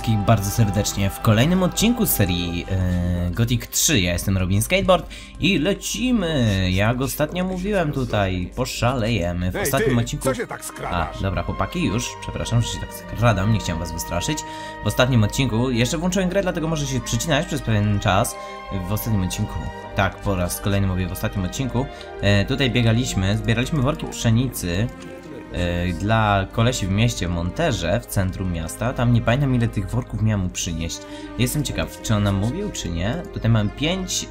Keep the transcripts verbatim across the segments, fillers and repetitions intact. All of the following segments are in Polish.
wszystkich bardzo serdecznie w kolejnym odcinku z serii yy, Gothic trzy. Ja jestem Robin Skateboard i lecimy. Jak ostatnio mówiłem tutaj, poszalejemy. W Ej, ostatnim ty, odcinku... co się tak skradasz? A, dobra chłopaki, już. Przepraszam, że się tak skradam, nie chciałem was wystraszyć. W ostatnim odcinku, jeszcze włączyłem grę, dlatego może się przycinać przez pewien czas. W ostatnim odcinku, tak, po raz kolejny mówię w ostatnim odcinku. Yy, tutaj biegaliśmy, zbieraliśmy worki pszenicy. Yy, dla kolesi w mieście w Monterze, w centrum miasta. Tam nie pamiętam, ile tych worków miałem mu przynieść. Jestem ciekaw, czy on nam mówił, czy nie. Tutaj mam pięć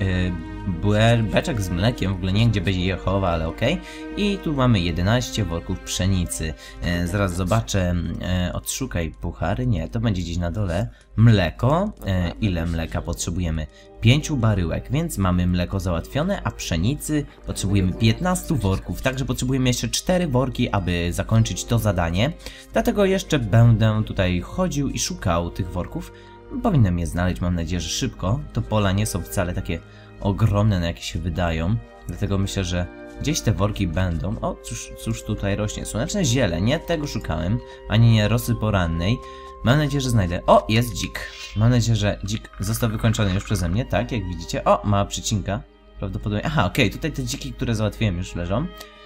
yy, beczek z mlekiem, w ogóle nie gdzie będzie Jehowa, ale okej. Okay. I tu mamy jedenaście worków pszenicy. Yy, zaraz zobaczę, yy, odszukaj puchary, nie, to będzie gdzieś na dole. Mleko, yy, ile mleka potrzebujemy? pięć baryłek, więc mamy mleko załatwione, a pszenicy potrzebujemy piętnaście worków, także potrzebujemy jeszcze cztery worki, aby zakończyć to zadanie. Dlatego jeszcze będę tutaj chodził i szukał tych worków. Powinienem je znaleźć, mam nadzieję, że szybko. To pola nie są wcale takie ogromne, na jakie się wydają, dlatego myślę, że gdzieś te worki będą. O, cóż, cóż tutaj rośnie? Słoneczne ziele, nie tego szukałem, ani nie rosy porannej. Mam nadzieję, że znajdę. O, jest dzik. Mam nadzieję, że dzik został wykończony już przeze mnie, tak, jak widzicie. O, mała przycinka. Prawdopodobnie. Aha, okej, okay, tutaj te dziki, które załatwiłem, już leżą.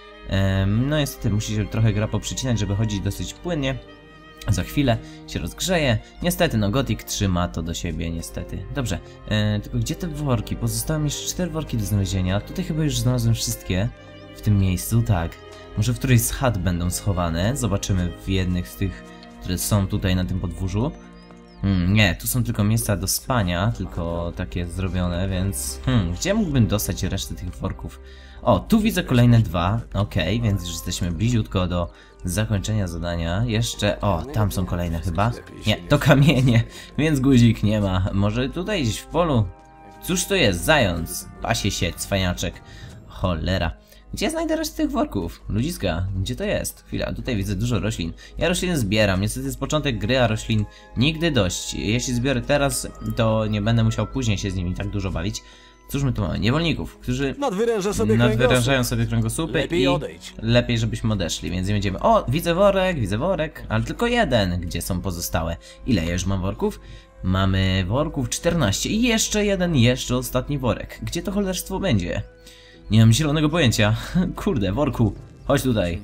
Ehm, no niestety, musi się trochę gra poprzycinać, żeby chodzić dosyć płynnie. Za chwilę się rozgrzeje. Niestety, no Gothic trzy ma to do siebie, niestety. Dobrze, ehm, tylko gdzie te worki? Pozostały mi jeszcze cztery worki do znalezienia. Tutaj chyba już znalazłem wszystkie w tym miejscu, tak. Może w którejś z chat będą schowane. Zobaczymy w jednych z tych, które są tutaj na tym podwórzu. Hmm, nie, tu są tylko miejsca do spania, tylko takie zrobione, więc... Hmm, gdzie mógłbym dostać resztę tych worków? O, tu widzę kolejne dwa. Okej, okay, więc już jesteśmy bliziutko do zakończenia zadania. Jeszcze... O, tam są kolejne chyba. Nie, to kamienie, więc guzik nie ma. Może tutaj gdzieś w polu? Cóż to jest? Zając. Pasie się, cwaniaczek. Cholera. Gdzie znajdę resztę tych worków? Ludziska, gdzie to jest? Chwila, tutaj widzę dużo roślin. Ja rośliny zbieram, niestety jest początek gry, a roślin nigdy dość. Jeśli zbiorę teraz, to nie będę musiał później się z nimi tak dużo bawić. Cóż my tu mamy? Niewolników, którzy Nadwyręża sobie nadwyrężają sobie kręgosłupy lepiej i odejdź. lepiej, żebyśmy odeszli, więc będziemy... O, widzę worek, widzę worek, ale tylko jeden. Gdzie są pozostałe? Ile ja już mam worków? Mamy worków czternaście i jeszcze jeden, jeszcze ostatni worek. Gdzie to cholerstwo będzie? Nie mam zielonego pojęcia. Kurde, worku, chodź tutaj.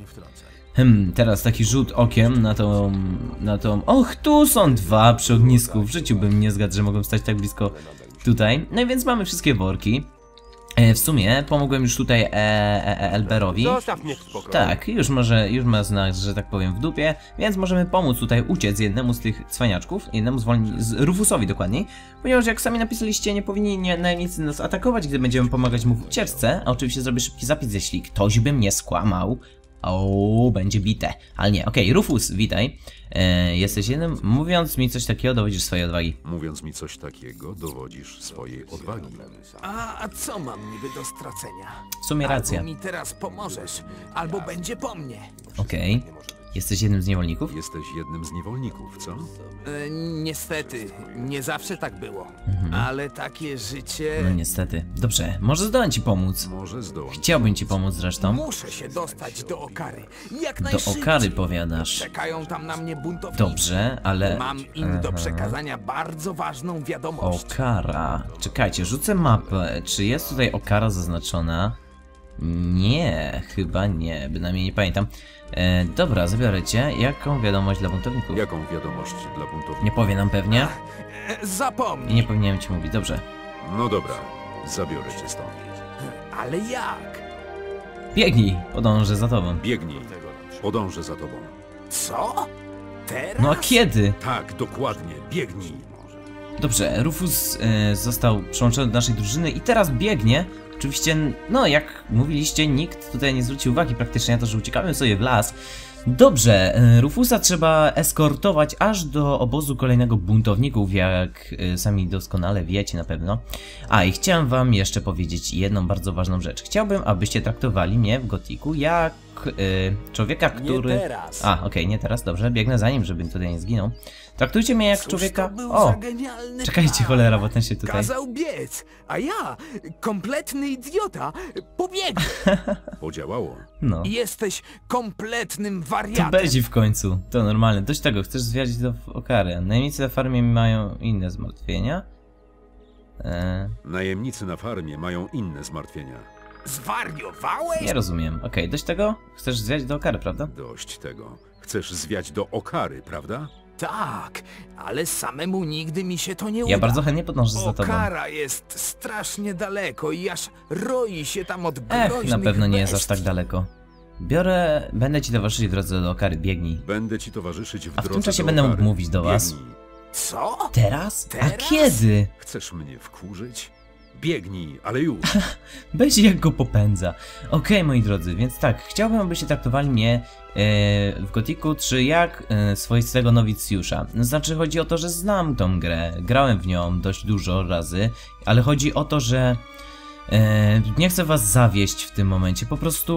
Hmm, teraz taki rzut okiem na tą... na tą... Och, tu są dwa przy ognisku. W życiu bym nie zgadł, że mogą stać tak blisko tutaj. No i więc mamy wszystkie worki. E, w sumie pomogłem już tutaj e, e, Elberowi. Zostaw mnie w spokoju. Tak, już może, już ma znak, że tak powiem, w dupie, więc możemy pomóc tutaj uciec jednemu z tych cwaniaczków, jednemu z, z Rufusowi dokładniej, ponieważ jak sami napisaliście, nie powinni nie, najemnicy nas atakować, gdy będziemy pomagać mu w ucieczce, a oczywiście zrobię szybki zapis, jeśli ktoś by mnie skłamał. O, będzie bite. Ale nie, okej, okay, Rufus, witaj. E, jesteś jednym, mówiąc mi coś takiego, dowodzisz swojej odwagi. Mówiąc mi coś takiego, dowodzisz swojej odwagi. A, a co mam niby do stracenia? W sumie racja. Albo mi teraz pomożesz, albo będzie po mnie. Okej. Okay. Jesteś jednym z niewolników? Jesteś jednym z niewolników, co? E, niestety, nie zawsze tak było. Mhm. Ale takie życie... No niestety. Dobrze, może zdołam ci pomóc. Może zdołam. Chciałbym ci pomóc zresztą. Muszę się dostać do Okary. Jak Do najszybciej. Okary powiadasz. Czekają tam na mnie buntownicy. Dobrze, ale... Mam im do przekazania bardzo ważną wiadomość. Okara. Czekajcie, rzucę mapę. Czy jest tutaj Okara zaznaczona? Nie, chyba nie, bynajmniej nie pamiętam. E, dobra, zabiorę cię. Jaką wiadomość dla buntowników? Jaką wiadomość dla buntowników? Nie powie nam pewnie. E, Zapomnij. I nie powinienem ci mówić, dobrze. No dobra, zabiorę cię stąd. Ale jak? Biegnij, podążę za tobą. Biegnij, podążę za tobą. Co? Teraz? No a kiedy? Tak, dokładnie, biegnij. Dobrze, Rufus e, został przyłączony do naszej drużyny i teraz biegnie. Oczywiście, no jak mówiliście, nikt tutaj nie zwrócił uwagi praktycznie na to, że uciekamy sobie w las. Dobrze, Rufusa trzeba eskortować aż do obozu kolejnego buntowników, jak sami doskonale wiecie na pewno. A i chciałem wam jeszcze powiedzieć jedną bardzo ważną rzecz. Chciałbym, abyście traktowali mnie w Gothicu jak k- y, człowieka, który... Nie teraz. A, okej, okay, nie teraz, dobrze, biegnę za nim, żeby tutaj nie zginął. Traktujcie mnie jak Cóż człowieka... to był O! za genialny Czekajcie, plan. cholera, bo ten się tutaj... Kazał biec, a ja, kompletny idiota, pobiegłem. Podziałało. No. Jesteś kompletnym To wariatem. będzie w końcu, to normalne. Dość tego, chcesz zwiać do Okary. Najemnicy na farmie mają inne zmartwienia. Eee, Najemnicy na farmie mają inne zmartwienia. Zwariowałeś? nie rozumiem. Okej, dość tego, chcesz zwiać do Okary, prawda? Dość tego. Chcesz zwiać do Okary, prawda? Tak, ale samemu nigdy mi się to nie uda. Ja bardzo chętnie podążę za tobą. Okara jest strasznie daleko i aż roi się tam od Ech, groźnych na pewno nie jest aż bestii. tak daleko. Biorę, będę ci towarzyszyć w drodze do Okary, biegnij. Będę ci towarzyszyć w A w drodze tym czasie do będę mógł Okary. mówić do was. Biegnij. Co? Teraz? A Teraz? kiedy? Chcesz mnie wkurzyć? Biegnij, ale już. Będzie jak go popędza. Okej, moi drodzy, więc tak, chciałbym, abyście traktowali mnie e, w Gothicu trzy jak e, swoistego nowicjusza. Znaczy, chodzi o to, że znam tą grę, grałem w nią dość dużo razy, ale chodzi o to, że e, nie chcę was zawieść w tym momencie. Po prostu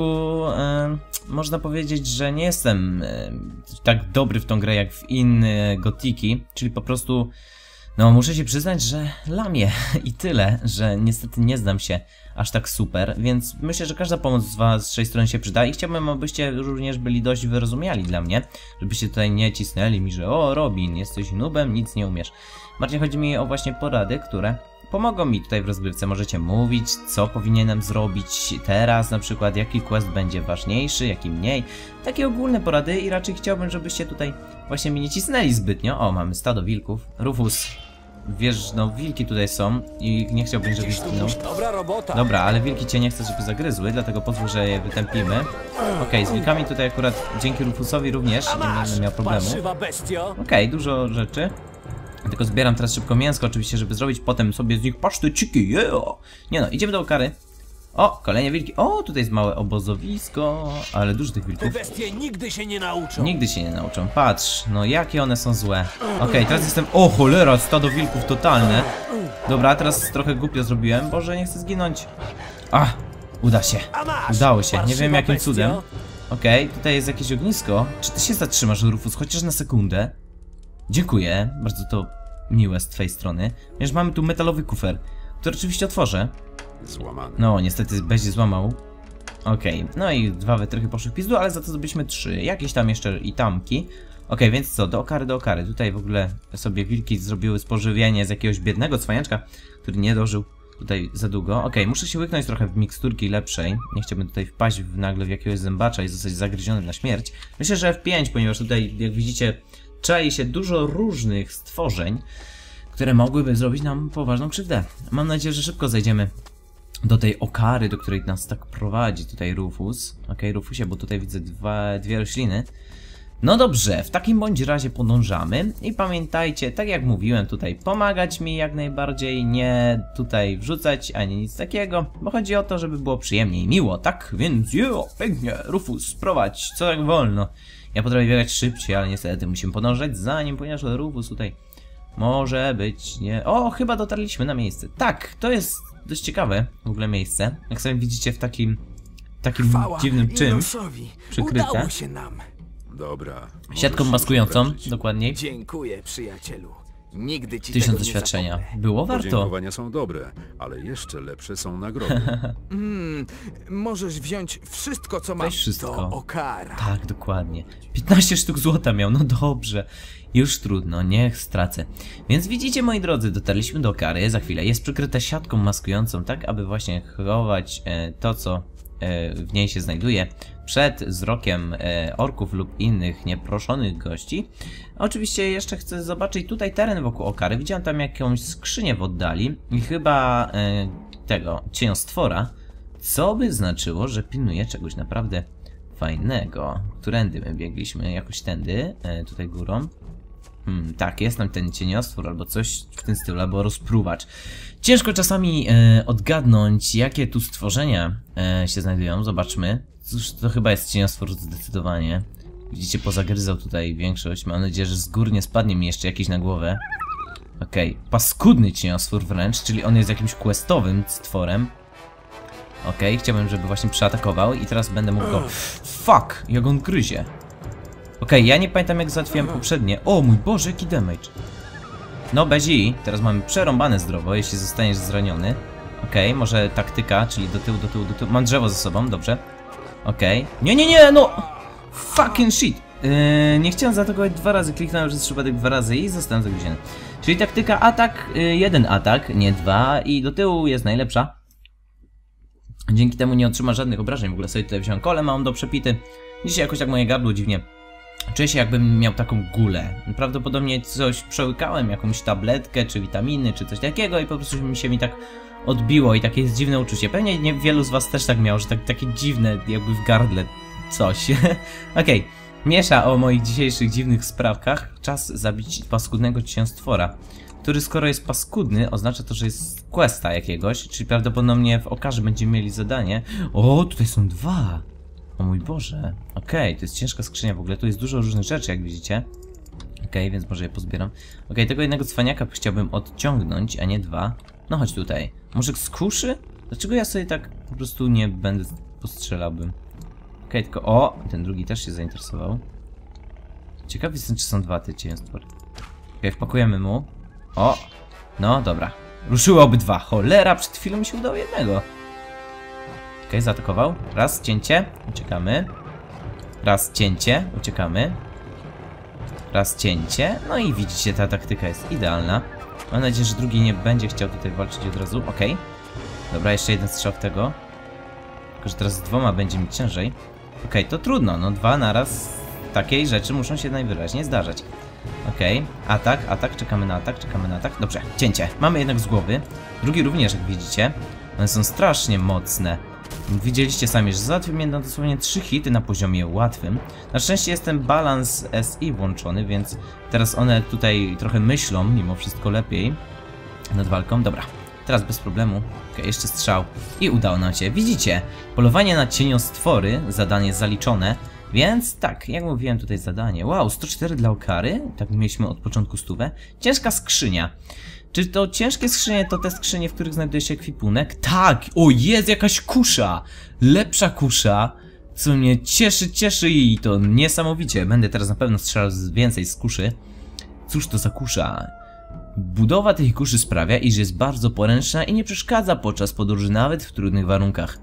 e, można powiedzieć, że nie jestem e, tak dobry w tą grę jak w inne Gothiki, czyli po prostu no, muszę się przyznać, że lamię i tyle, że niestety nie znam się aż tak super, więc myślę, że każda pomoc z waszej strony się przyda i chciałbym, abyście również byli dość wyrozumiali dla mnie, żebyście tutaj nie cisnęli mi, że o, Robin, jesteś noobem, nic nie umiesz. Bardziej chodzi mi o właśnie porady, które pomogą mi tutaj w rozgrywce. Możecie mówić, co powinienem zrobić teraz, na przykład jaki quest będzie ważniejszy, jaki mniej. Takie ogólne porady i raczej chciałbym, żebyście tutaj właśnie mi nie cisnęli zbytnio. O, mamy stado wilków. Rufus, wiesz, no wilki tutaj są i nie chciałbym, żebyś zginął. Dobra robota. Dobra, ale wilki cię nie chcę, żeby zagryzły, dlatego pozwól, że je wytępimy. Okej, okay, z wilkami tutaj akurat dzięki Rufusowi również nie będę miał problemu. Parszywa bestio. Okej, okay, dużo rzeczy. Tylko zbieram teraz szybko mięsko, oczywiście, żeby zrobić potem sobie z nich paszteciki, yeah! Nie no, idziemy do Okary. O, kolejne wilki. O, tutaj jest małe obozowisko, ale dużo tych Te wilków. bestie nigdy się nie nauczą. Nigdy się nie nauczą. Patrz, no jakie one są złe. Okej, okay, teraz jestem... O cholera, stado wilków totalne. Dobra, teraz trochę głupio zrobiłem. Boże, nie chcę zginąć. A, uda się. Udało się, nie wiem jakim cudem. Okej, okay, tutaj jest jakieś ognisko. Czy ty się zatrzymasz, Rufus, chociaż na sekundę? Dziękuję, bardzo to miłe z twojej strony. Wiesz, mamy tu metalowy kufer, który oczywiście otworzę. Złamany. No, niestety będzie złamał. Okej, okay. No i dwa wytrychy poszły w pizdu, ale za to zdobyliśmy trzy. Jakieś tam jeszcze i tamki. Okej, okay, więc co, do Okary, do Okary. Tutaj w ogóle sobie wilki zrobiły spożywienie z jakiegoś biednego cwaniaczka, który nie dożył tutaj za długo. Okej, okay, muszę się łyknąć trochę w miksturki lepszej. Nie chciałbym tutaj wpaść w nagle w jakiegoś zębacza i zostać zagryzionym na śmierć. Myślę, że F pięć, ponieważ tutaj, jak widzicie, czai się dużo różnych stworzeń, które mogłyby zrobić nam poważną krzywdę. Mam nadzieję, że szybko zejdziemy do tej Okary, do której nas tak prowadzi tutaj Rufus. Okej, okay, Rufusie, bo tutaj widzę dwa, dwie rośliny. No dobrze, w takim bądź razie podążamy i pamiętajcie, tak jak mówiłem tutaj, pomagać mi jak najbardziej, nie tutaj wrzucać ani nic takiego, bo chodzi o to, żeby było przyjemnie i miło, tak? Więc jo, pięknie, Rufus, prowadź, co tak wolno. Ja potrafię biegać szybciej, ale niestety musimy podążać za nim, ponieważ Rufus tutaj może być nie... O, chyba dotarliśmy na miejsce. Tak, to jest dość ciekawe w ogóle miejsce. Jak sobie widzicie w takim takim Chwała dziwnym czymś Inosowi. przykryte. Udało się nam. Dobra. Siatką możesz maskującą, już dokładniej. Dziękuję, przyjacielu. Nigdy ci Tysiąc tego doświadczenia. nie zapomnę. Było warto. Podziękowania są dobre, ale jeszcze lepsze są nagrody. Mm, możesz wziąć wszystko, co mam. Weź wszystko. To Okara. Tak, dokładnie. piętnaście sztuk złota miał, no dobrze. Już trudno, niech stracę. Więc widzicie, moi drodzy, dotarliśmy do Okary. Za chwilę jest przykryta siatką maskującą, tak aby właśnie chować e, to, co e, w niej się znajduje, przed wzrokiem e, orków lub innych nieproszonych gości. Oczywiście jeszcze chcę zobaczyć tutaj teren wokół Okary. Widziałem tam jakąś skrzynię w oddali i chyba e, tego cieniostwora, co by znaczyło, że pilnuje czegoś naprawdę fajnego. Którędy my biegliśmy? Jakoś tędy, e, tutaj górą. Hmm, tak, jest tam ten cieniostwór albo coś w tym stylu, albo rozpruwacz. Ciężko czasami e, odgadnąć, jakie tu stworzenia e, się znajdują. Zobaczmy. Cóż, to chyba jest cieniostwór zdecydowanie. Widzicie, pozagryzał tutaj większość. Mam nadzieję, że z góry nie spadnie mi jeszcze jakiś na głowę. Okej, okay. Paskudny cieniostwór wręcz, czyli on jest jakimś questowym stworem. Okej, chciałbym, żeby właśnie przyatakował i teraz będę mógł go... Fuck! Jak on gryzie. Okej, ja nie pamiętam jak załatwiłem poprzednie. O mój Boże, jaki damage. No Bezi, teraz mamy przerąbane zdrowo, jeśli zostaniesz zraniony. Okej, może taktyka, czyli do tyłu, do tyłu, do tyłu. Mam drzewo ze sobą, dobrze. Okej. Nie, nie, nie, no! Fucking shit! Yy, nie chciałem zaatakować dwa razy, kliknąłem przez przypadek dwa razy i zostałem zagryziony. Czyli taktyka atak, yy, jeden atak, nie dwa i do tyłu jest najlepsza. Dzięki temu nie otrzyma żadnych obrażeń. W ogóle sobie tutaj wziąłem kole, mam do przepity. Dzisiaj jakoś tak moje gardło dziwnie czuję się, jakbym miał taką gulę. Prawdopodobnie coś przełykałem, jakąś tabletkę, czy witaminy, czy coś takiego i po prostu mi się mi tak odbiło i takie jest dziwne uczucie. Pewnie nie wielu z was też tak miało, że tak, takie dziwne jakby w gardle coś. Okej, okay. Miesza o moich dzisiejszych dziwnych sprawkach. Czas zabić paskudnego cieniostwora, który skoro jest paskudny, oznacza to, że jest z questa jakiegoś, czyli prawdopodobnie w Okarze będziemy mieli zadanie. O, tutaj są dwa! O mój Boże. Okej, okay, to jest ciężka skrzynia w ogóle, tu jest dużo różnych rzeczy, jak widzicie. Okej, okay, więc może je pozbieram. Okej, okay, tego jednego cwaniaka chciałbym odciągnąć, a nie dwa. No chodź tutaj. Może z kuszy? Dlaczego ja sobie tak po prostu nie będę postrzelałbym? Okej, okay, tylko o, ten drugi też się zainteresował. Ciekawy jestem, czy są dwa te cieniostwory. Okej, okay, wpakujemy mu. O, no dobra. Ruszyły obydwa. Cholera, przed chwilą mi się udało jednego. Okej, okay, zaatakował. Raz, cięcie, uciekamy. Raz, cięcie, uciekamy. Raz, cięcie. No i widzicie, ta taktyka jest idealna. Mam nadzieję, że drugi nie będzie chciał tutaj walczyć od razu. Okej. Okay. Dobra, jeszcze jeden strzał w tego. Tylko, że teraz z dwoma będzie mi ciężej. Okej, okay, to trudno. No dwa naraz takiej rzeczy muszą się najwyraźniej zdarzać. Okej, okay. Atak, atak, czekamy na atak, czekamy na atak. Dobrze, cięcie. Mamy jednak z głowy. Drugi również, jak widzicie. One są strasznie mocne. Widzieliście sami, że załatwił mnie na dosłownie trzy hity na poziomie łatwym. Na szczęście jest ten balans S I włączony, więc teraz one tutaj trochę myślą, mimo wszystko lepiej nad walką. Dobra, teraz bez problemu. Okej, jeszcze strzał. I udało nam się. Widzicie, polowanie na cieniostwory, zadanie zaliczone. Więc tak, jak mówiłem, tutaj zadanie. Wow, sto cztery dla Okary. Tak mieliśmy od początku stówę. Ciężka skrzynia. Czy to ciężkie skrzynie to te skrzynie, w których znajduje się ekwipunek? Tak! O, jest jakaś kusza! Lepsza kusza, co mnie cieszy, cieszy i to niesamowicie. Będę teraz na pewno strzelał więcej z kuszy. Cóż to za kusza? Budowa tej kuszy sprawia, iż jest bardzo poręczna i nie przeszkadza podczas podróży nawet w trudnych warunkach.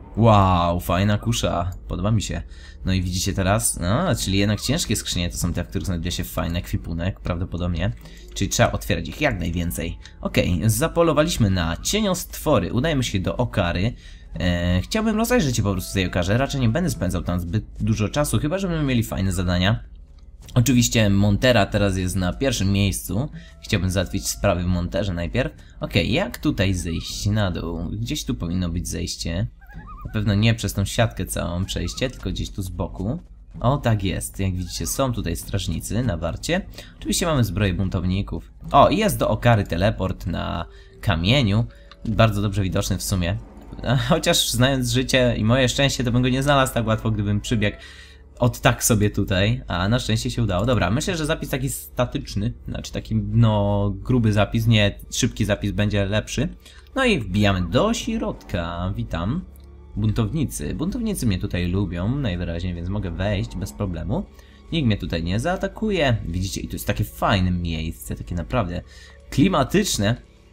Wow, fajna kusza. Podoba mi się. No i widzicie teraz, no, czyli jednak ciężkie skrzynie to są te, w których znajduje się fajny ekwipunek, prawdopodobnie. Czyli trzeba otwierać ich jak najwięcej. Okej, okay, zapolowaliśmy na cieniostwory. Udajemy się do Okary. Eee, chciałbym rozejrzeć się po prostu w tej Okarze. Raczej nie będę spędzał tam zbyt dużo czasu, chyba że będziemy mieli fajne zadania. Oczywiście Montera teraz jest na pierwszym miejscu. Chciałbym załatwić sprawy w Monterze najpierw. Okej, okay, jak tutaj zejść na dół? Gdzieś tu powinno być zejście. Na pewno nie przez tą siatkę całą przejście, tylko gdzieś tu z boku. O, tak jest. Jak widzicie, są tutaj strażnicy na warcie. Oczywiście mamy zbroję buntowników. O, jest do Okary teleport na kamieniu. Bardzo dobrze widoczny w sumie. Chociaż znając życie i moje szczęście, to bym go nie znalazł tak łatwo, gdybym przybiegł od tak sobie tutaj. A na szczęście się udało. Dobra, myślę, że zapis taki statyczny, znaczy taki, no, gruby zapis, nie szybki zapis będzie lepszy. No i wbijamy do środka. Witam. Buntownicy. Buntownicy mnie tutaj lubią najwyraźniej, więc mogę wejść bez problemu. Nikt mnie tutaj nie zaatakuje. Widzicie, i to jest takie fajne miejsce, takie naprawdę klimatyczne.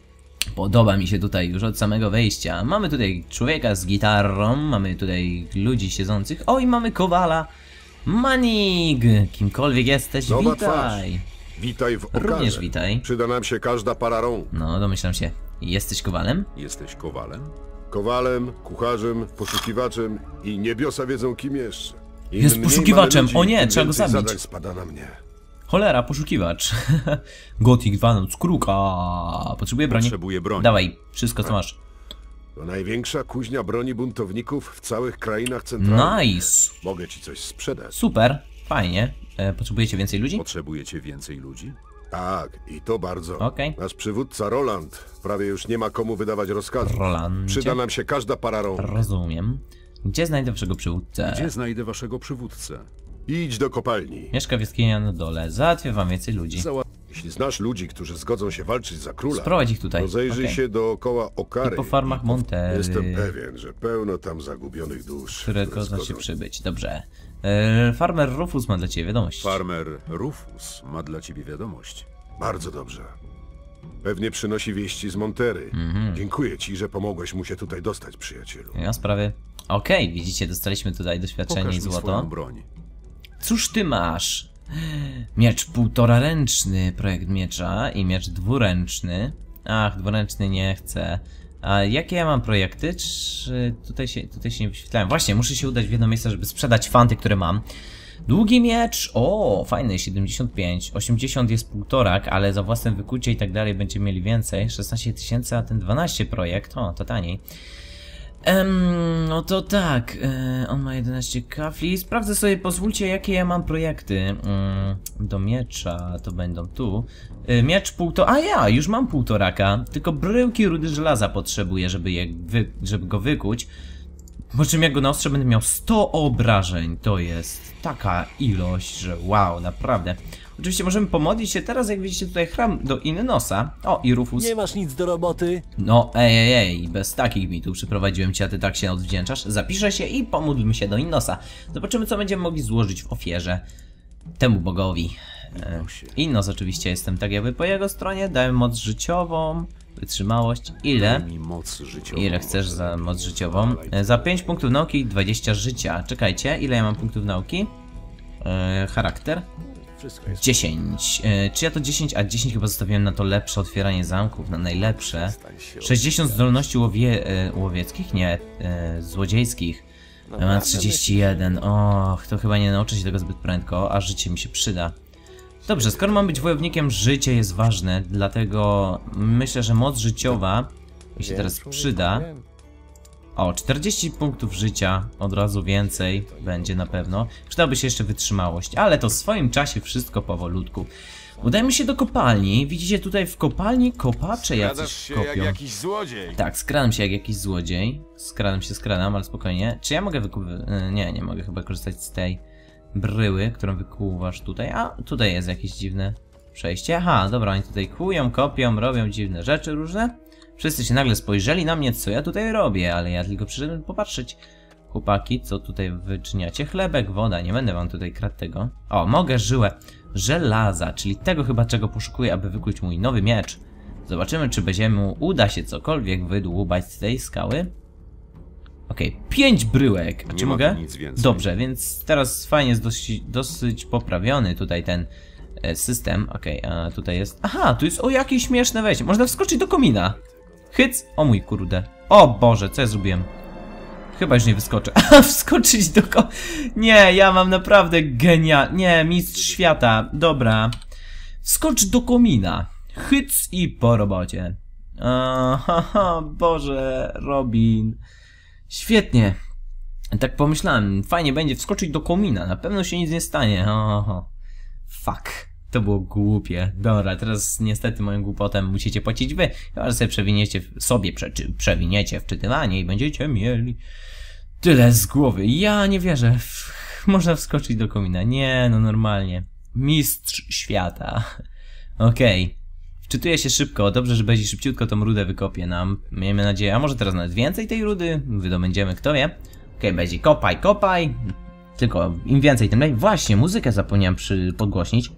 Podoba mi się tutaj już od samego wejścia. Mamy tutaj człowieka z gitarą, mamy tutaj ludzi siedzących. O, i mamy Kowala. Manig! Kimkolwiek jesteś, Nowa witaj. Twarz. Witaj w Okarze. Również witaj. Przyda nam się każda para rąk. No, domyślam się. Jesteś Kowalem? Jesteś Kowalem? Kowalem, kucharzem, poszukiwaczem i niebiosa wiedzą kim jeszcze. Im Jest mniej poszukiwaczem. mamy ludzi, O nie, tym trzeba go więcej zabić. zadań spada na mnie. Cholera, poszukiwacz. Gothic dwa noc, kruka. Potrzebuję broni. Potrzebuję broni. Dawaj, wszystko co masz. To największa kuźnia broni buntowników w całych krainach centralnych. Nice. Mogę ci coś sprzedać. Super, fajnie. E, potrzebujecie więcej ludzi? Potrzebujecie więcej ludzi? Tak, i to bardzo. Okej. Nasz przywódca Roland prawie już nie ma komu wydawać rozkazów. Rolandzie. Przyda nam się każda para rąk. Rozumiem. Gdzie znajdę waszego przywódcę? Gdzie znajdę waszego przywódcę? Idź do kopalni. Mieszka w jaskini na dole. Załatwię wam więcej ludzi. Zała Jeśli znasz ludzi, którzy zgodzą się walczyć za króla, Sprowadź ich tutaj. rozejrzyj Okej. się dookoła Okary. I po farmach po- Montery. Jestem pewien, że pełno tam zagubionych dusz, które które kozna się zgodzą przybyć. Dobrze. E, farmer Rufus ma dla ciebie wiadomość. Farmer Rufus ma dla ciebie wiadomość. Bardzo dobrze. Pewnie przynosi wieści z Montery. Mhm. Dziękuję ci, że pomogłeś mu się tutaj dostać, przyjacielu. Nie ma sprawy. Okej, widzicie, dostaliśmy tutaj doświadczenie Pokaż i mi swoją złoto. broń. Cóż ty masz? Miecz półtoraręczny, projekt miecza i miecz dwuręczny. Ach, dwuręczny nie chcę. A jakie ja mam projekty? Czy tutaj się, tutaj się nie wyświetlają? Właśnie, muszę się udać w jedno miejsce, żeby sprzedać fanty, które mam. Długi miecz, o, fajny, siedemdziesiąt pięć, osiemdziesiąt jest półtorak, ale za własne wykucie i tak dalej będziemy mieli więcej, szesnaście tysięcy, a ten dwanaście projekt, o, to taniej. Ehm, no to tak, e, on ma jedenaście kafli, sprawdzę sobie, pozwólcie, jakie ja mam projekty. Mm, do miecza to będą tu. E, miecz półtora, a ja, już mam półtoraka, tylko bryłki rudy żelaza potrzebuję, żeby, je wy, żeby go wykuć. Po czym jak go naostrzę, będę miał sto obrażeń. To jest taka ilość, że wow, naprawdę. Oczywiście możemy pomodlić się teraz, jak widzicie tutaj chram do Innosa. O, i Rufus. Nie masz nic do roboty? No, ej, ej, ej, bez takich mi tu przyprowadziłem cię, a ty tak się odwdzięczasz. Zapiszę się i pomódlmy się do Innosa. Zobaczymy, co będziemy mogli złożyć w ofierze temu bogowi. E, Innos oczywiście jestem tak jakby po jego stronie, dałem moc życiową, wytrzymałość. Ile? Daj mi moc życiową. Ile chcesz za moc życiową? E, za pięć punktów nauki dwadzieścia życia. Czekajcie, ile ja mam punktów nauki? E, charakter? Wszystko jest. dziesięć. E, czy ja to dziesięć? A dziesięć chyba zostawiłem na to lepsze otwieranie zamków, na najlepsze. sześćdziesiąt zdolności łowie, e, łowieckich? Nie, e, złodziejskich. Ja mam trzydzieści jeden. Och, to chyba nie nauczę się tego zbyt prędko, a życie mi się przyda. Dobrze, skoro mam być wojownikiem, życie jest ważne, dlatego myślę, że moc życiowa mi się teraz przyda. O, czterdzieści punktów życia, od razu więcej będzie na pewno. Przydałaby się jeszcze wytrzymałość, ale to w swoim czasie wszystko powolutku. Udajmy się do kopalni. Widzicie tutaj w kopalni kopacze jacyś kopią. jak jakiś złodziej. Tak, skradam się jak jakiś złodziej. Skradam się, skradam, ale spokojnie. Czy ja mogę wykupić... Nie, nie mogę chyba korzystać z tej bryły, którą wykuwasz tutaj. A, tutaj jest jakieś dziwne przejście. Aha, dobra, oni tutaj kłują, kopią, robią dziwne rzeczy różne. Wszyscy się nagle spojrzeli na mnie, co ja tutaj robię, ale ja tylko przyszedłem popatrzeć. Chłopaki, co tutaj wyczyniacie? Chlebek, woda, nie będę wam tutaj kradł tego. O, mogę żyłę żelaza, czyli tego chyba, czego poszukuję, aby wykuć mój nowy miecz. Zobaczymy, czy będziemy uda się cokolwiek wydłubać z tej skały. Okej, okay, pięć bryłek. A Nie czy ma mogę? tu nic więcej. Dobrze, więc teraz fajnie jest dosyć, dosyć poprawiony tutaj ten e, system. Okej, okay, a tutaj jest... Aha, tu jest o jakieś śmieszne wejście. Można wskoczyć do komina. Hyc! O mój kurde. O Boże, co ja zrobiłem? Chyba już nie wyskoczę. Wskoczyć do ko... Nie, ja mam naprawdę genia... Nie, mistrz świata. Dobra. Wskocz do komina. Hyc i po robocie. Aha, Boże, Robin. Świetnie. Tak pomyślałem. Fajnie będzie wskoczyć do komina. Na pewno się nic nie stanie. Oho. Fuck. To było głupie. Dobra, teraz niestety moją głupotem musicie płacić wy. Chyba, że sobie przewiniecie, sobie prze, przewiniecie wczytywanie i będziecie mieli tyle z głowy. Ja nie wierzę. Można wskoczyć do komina. Nie, no normalnie. Mistrz świata. Okej. Okay. Wczytuję się szybko. Dobrze, że będzie szybciutko tą rudę wykopię nam. Miejmy nadzieję. A może teraz nawet więcej tej rudy? Wydobędziemy, kto wie. Okej, okay, będzie kopaj, kopaj. Tylko im więcej, tym lepiej. Właśnie, muzykę zapomniałem przy podgłośnić.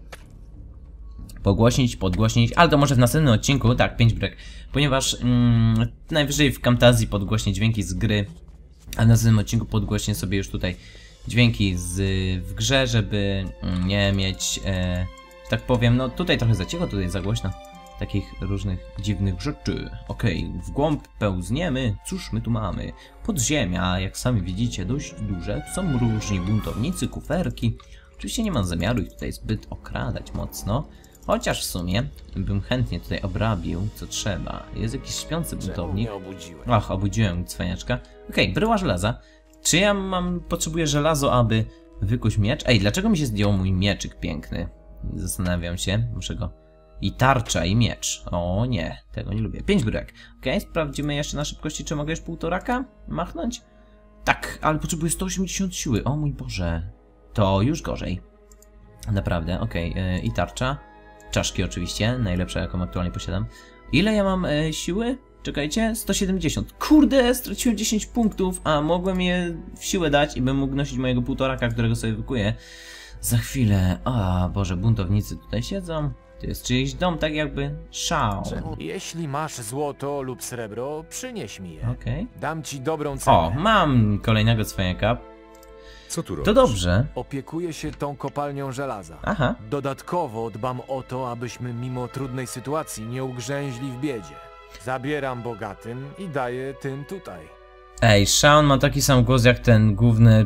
Pogłośnić, podgłośnić, ale to może w następnym odcinku, tak, pięć brek, ponieważ mm, najwyżej w Camtazji podgłośnię dźwięki z gry, a w następnym odcinku podgłośnię sobie już tutaj dźwięki z, w grze, żeby mm, nie mieć, e, tak powiem, no tutaj trochę za cicho, tutaj za głośno, takich różnych dziwnych rzeczy. Okej, okay, w głąb pełzniemy, cóż my tu mamy? Podziemia, jak sami widzicie, dość duże, są różni buntownicy, kuferki. Oczywiście nie mam zamiaru ich tutaj zbyt okradać mocno. Chociaż w sumie bym chętnie tutaj obrabił, co trzeba. Jest jakiś śpiący buntownik. Ach, obudziłem cwaniaczka. Okej, okay, bryła żelaza. Czy ja mam, potrzebuję żelazo, aby wykuć miecz? Ej, dlaczego mi się zdjął mój mieczyk piękny? Zastanawiam się, muszę go... I tarcza, i miecz. O nie, tego nie lubię. Pięć bryłek. Okej, okay, sprawdzimy jeszcze na szybkości, czy mogę już półtoraka machnąć? Tak, ale potrzebuję sto osiemdziesiąt siły. O mój Boże. To już gorzej. Naprawdę, okej. Okay. I tarcza. czaszki oczywiście, najlepsza jaką aktualnie posiadam. Ile ja mam e, siły? Czekajcie, sto siedemdziesiąt. Kurde, straciłem dziesięć punktów, a mogłem je w siłę dać i bym mógł nosić mojego półtoraka, którego sobie wykuję. Za chwilę. A, Boże, buntownicy tutaj siedzą. To jest czyjś dom, tak jakby szał. Jeśli masz złoto lub srebro, przynieś mi je. Okej. Dam ci dobrą cenę. O, mam kolejnego cwaniaka. Co tu robisz? To dobrze. Opiekuję się tą kopalnią żelaza. Aha. Dodatkowo dbam o to, abyśmy mimo trudnej sytuacji nie ugrzęźli w biedzie. Zabieram bogatym i daję tym tutaj. Ej, Shaun ma taki sam głos jak ten główny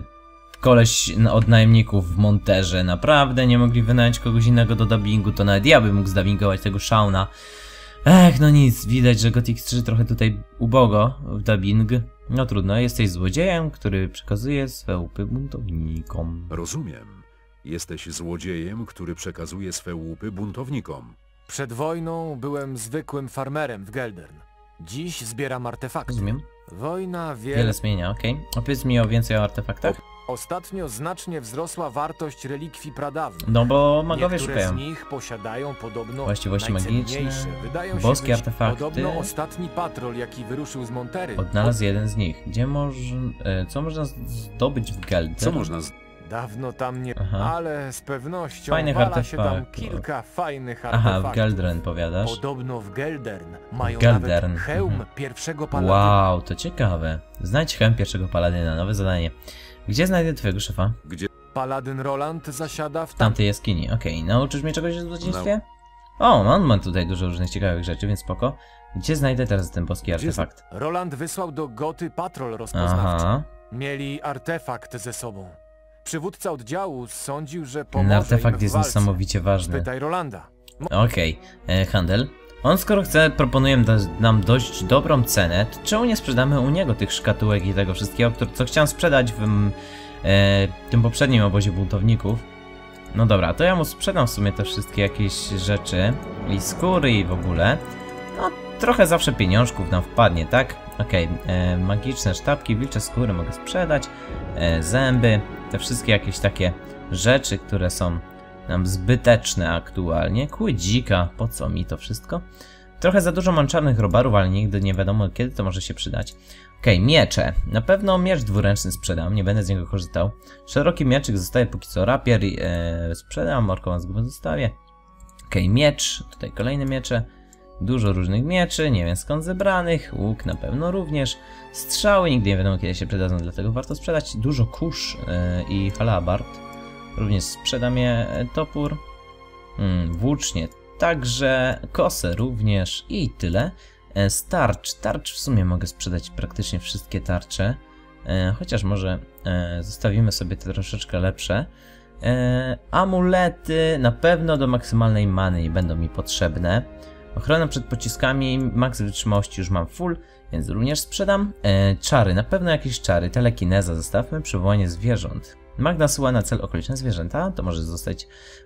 koleś od najemników w Monterze. Naprawdę nie mogli wynająć kogoś innego do dubbingu, to nawet ja bym mógł zdubbingować tego Shauna. Ech, no nic, widać, że Gothic trzy trochę tutaj ubogo w dubbing. No trudno, jesteś złodziejem, który przekazuje swe łupy buntownikom. Rozumiem. Jesteś złodziejem, który przekazuje swe łupy buntownikom. Przed wojną byłem zwykłym farmerem w Geldern. Dziś zbieram artefakty. Rozumiem. Wojna wie... Wiele zmienia, okej. Okay. Opowiedz mi o więcej o artefaktach. Ostatnio znacznie wzrosła wartość relikwii pradawnych. No bo magowie Niektóre szukają. z nich posiadają podobno Właściwości magiczne, najcenniejsze. Wydają się boskie być artefakty. Podobno ostatni patrol, jaki wyruszył z Montery. Odnalazł jeden z nich. Gdzie może... E, co można zdobyć w Geldern? Co można z... Dawno tam nie... Aha. Ale z pewnością Fajnych wala się tam artefaktów. kilka fajnych Aha, artefaktów. w Geldern powiadasz? Podobno w Geldern mają Geldern. nawet hełm Mhm. pierwszego paladyna. Wow, to ciekawe. Znajdź hełm pierwszego paladyna, nowe zadanie. Gdzie znajdę twojego szefa? Gdzie... Paladyn Roland zasiada w W tam... tamtej jaskini, okej. Okay. Nauczysz mnie czegoś o złodziejstwie? O, on ma tutaj dużo różnych ciekawych rzeczy, więc spoko. Gdzie znajdę teraz ten boski artefakt? Roland wysłał do Goty patrol rozpoznawczy. Aha. Mieli artefakt ze sobą. Przywódca oddziału sądził, że Ten pomoże artefakt im w jest walce. niesamowicie ważny. Pytaj Rolanda. Okej, okay. Handel. On skoro chce, proponuje da nam dość dobrą cenę, to czemu nie sprzedamy u niego tych szkatułek i tego wszystkiego, które, co chciałem sprzedać w e, tym poprzednim obozie buntowników. No dobra, to ja mu sprzedam w sumie te wszystkie jakieś rzeczy i skóry i w ogóle. No, trochę zawsze pieniążków nam wpadnie, tak? Okej, okay. Magiczne sztabki, wilcze skóry mogę sprzedać, e, zęby, te wszystkie jakieś takie rzeczy, które są nam zbyteczne aktualnie. Kłydzika, po co mi to wszystko? Trochę za dużo mam czarnych robarów, ale nigdy nie wiadomo, kiedy to może się przydać. Okej, okay, miecze. Na pewno miecz dwuręczny sprzedam, nie będę z niego korzystał. Szeroki mieczyk zostaje póki co, rapier e, sprzedam, morkową z gumą zostawię. Okej, okay, miecz, tutaj kolejne miecze. Dużo różnych mieczy, nie wiem skąd zebranych, łuk na pewno również. Strzały nigdy nie wiadomo kiedy się przydadzą, dlatego warto sprzedać. Dużo kurz e, i halabard. Również sprzedam je, topór, hmm, włócznie, także kosę również i tyle. E, starcz, tarcz w sumie mogę sprzedać praktycznie wszystkie tarcze, e, chociaż może e, zostawimy sobie te troszeczkę lepsze. E, amulety na pewno do maksymalnej many będą mi potrzebne. Ochronę przed pociskami, maks wytrzymałości już mam full, więc również sprzedam. E, czary, na pewno jakieś czary, telekineza zostawmy, przywołanie zwierząt. Magna syła na cel okoliczne zwierzęta, to może zostać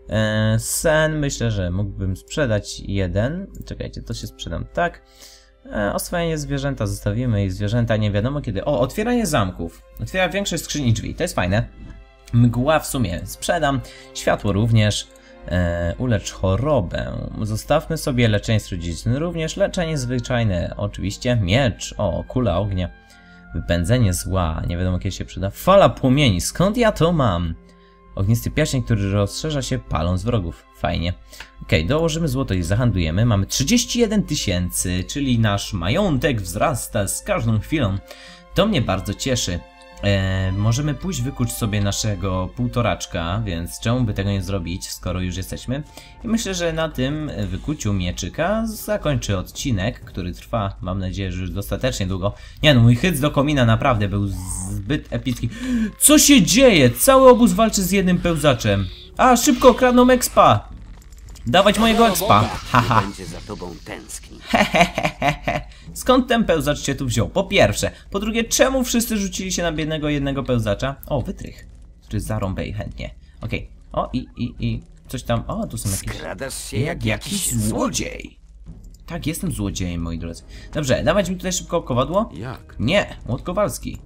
e, sen, myślę, że mógłbym sprzedać jeden, czekajcie, to się sprzedam tak. E, oswojenie zwierzęta zostawimy i zwierzęta nie wiadomo kiedy. O, otwieranie zamków, otwiera większość skrzyni drzwi, to jest fajne. Mgła w sumie sprzedam, światło również, e, ulecz chorobę, zostawmy sobie leczenie strudzicielne również, leczenie zwyczajne oczywiście, miecz, o, kula ognia. Wypędzenie zła, nie wiadomo kiedy się przyda. Fala płomieni, skąd ja to mam? Ognisty pierścień, który rozszerza się paląc wrogów. Fajnie. Okej, okay, dołożymy złoto i zahandlujemy. Mamy trzydzieści jeden tysięcy, czyli nasz majątek wzrasta z każdą chwilą. To mnie bardzo cieszy. E, możemy pójść wykuć sobie naszego półtoraczka, więc czemu by tego nie zrobić, skoro już jesteśmy. I myślę, że na tym wykuciu mieczyka zakończę odcinek, który trwa, mam nadzieję, że już dostatecznie długo. Nie no, mój hyc do komina naprawdę był zbyt epicki. Co się dzieje? Cały obóz walczy z jednym pełzaczem. A, szybko, kradną expa! Dawać mojego expa! Haha! Będzie za tobą tęskni. Hehehehe. Skąd ten pełzacz się tu wziął? Po pierwsze. Po drugie, czemu wszyscy rzucili się na biednego jednego pełzacza? O, wytrych. Który zarąbę chętnie. Okej. Okay. O, i, i, i. Coś tam. O, tu są jakieś... Skradasz się jak jakiś złodziej. Tak, jestem złodziejem, moi drodzy. Dobrze, dawać mi tutaj szybko kowadło? Jak? Nie, młot Kowalski.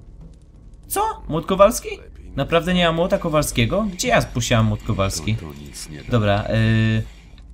Co? Młot Kowalski? Naprawdę nie ma młota Kowalskiego? Gdzie ja spuściłam młot Kowalski? To nic nie da. Dobra, yy...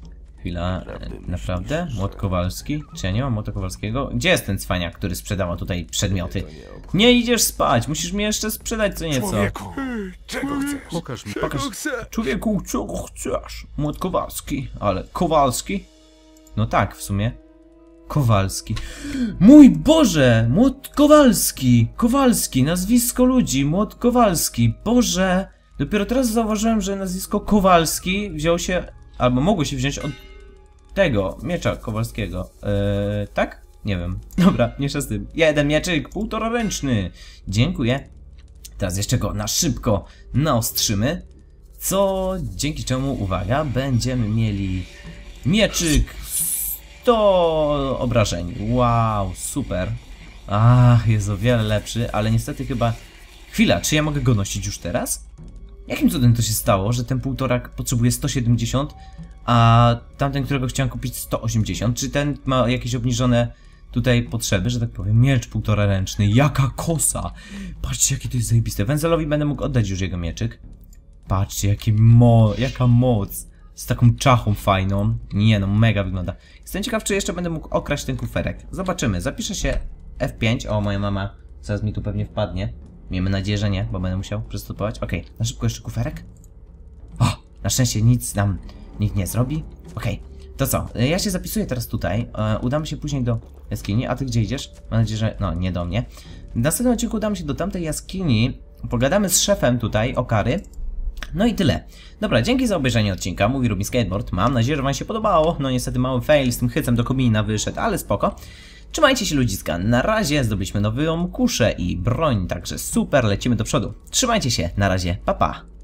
Chwila, e, naprawdę? Młot Kowalski? Czy ja nie mam młota Kowalskiego? Gdzie jest ten cwaniak, który sprzedawał tutaj przedmioty? Nie idziesz spać, musisz mi jeszcze sprzedać co nieco. Czego chcesz? Pokaż mi. Pokaż. Człowieku, czego chcesz? Młot Kowalski, ale Kowalski? No tak, w sumie. Kowalski. Mój Boże! Młot Kowalski! Kowalski, nazwisko ludzi, Młot Kowalski. Boże! Dopiero teraz zauważyłem, że nazwisko Kowalski wziął się, albo mogło się wziąć od tego, miecza Kowalskiego. Eee, tak? Nie wiem. Dobra, mniejsza z tym. Jeden mieczyk, półtora ręczny. Dziękuję. Teraz jeszcze go na szybko naostrzymy. Co dzięki czemu, uwaga, będziemy mieli mieczyk sto obrażeń. Wow, super. Ach, jest o wiele lepszy, ale niestety chyba... Chwila, czy ja mogę go nosić już teraz? Jakim cudem to się stało, że ten półtorak potrzebuje sto siedemdziesiąt, a tamten, którego chciałem kupić, sto osiemdziesiąt? Czy ten ma jakieś obniżone tutaj potrzeby, że tak powiem? Miecz półtora ręczny, jaka kosa! Patrzcie, jakie to jest zajebiste. Wenzelowi będę mógł oddać już jego mieczyk. Patrzcie, jaki mo jaka moc. Z taką czachą fajną. Nie no, mega wygląda. Jestem ciekaw, czy jeszcze będę mógł okraść ten kuferek. Zobaczymy. Zapiszę się F pięć. O, moja mama zaraz mi tu pewnie wpadnie. Miejmy nadzieję, że nie, bo będę musiał przystopować. Okej, okay. Na szybko jeszcze kuferek. O, na szczęście nic nam nikt nie zrobi. Okej, okay. To co? Ja się zapisuję teraz tutaj. E, udamy się później do jaskini. A ty gdzie idziesz? Mam nadzieję, że... No, nie do mnie. W następnym odcinku udamy się do tamtej jaskini. Pogadamy z szefem tutaj o kary. No i tyle. Dobra, dzięki za obejrzenie odcinka. Mówi Ruby Skateboard. Mam nadzieję, że wam się podobało. No niestety mały fail z tym hycem do komina wyszedł, ale spoko. Trzymajcie się ludziska. Na razie zdobyliśmy nową kuszę i broń, także super, lecimy do przodu. Trzymajcie się, na razie, pa pa.